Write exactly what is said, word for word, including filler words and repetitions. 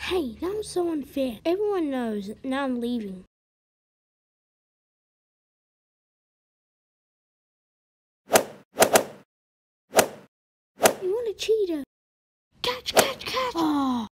Hey, that was so unfair. Everyone knows. Now I'm leaving. You want a cheetah? Catch, catch, catch! Oh.